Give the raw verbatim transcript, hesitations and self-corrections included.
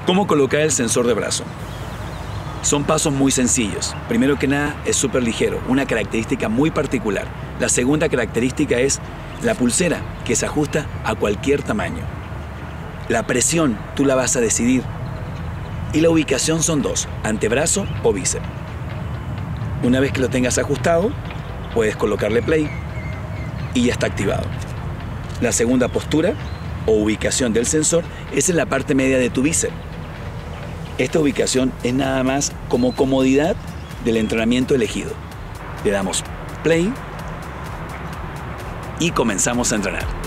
¿Cómo colocar el sensor de brazo? Son pasos muy sencillos. Primero que nada, es súper ligero, una característica muy particular. La segunda característica es la pulsera, que se ajusta a cualquier tamaño. La presión, tú la vas a decidir. Y la ubicación son dos, antebrazo o bíceps. Una vez que lo tengas ajustado, puedes colocarle play y ya está activado. La segunda postura o ubicación del sensor es en la parte media de tu bíceps. Esta ubicación es nada más como comodidad del entrenamiento elegido. Le damos play y comenzamos a entrenar.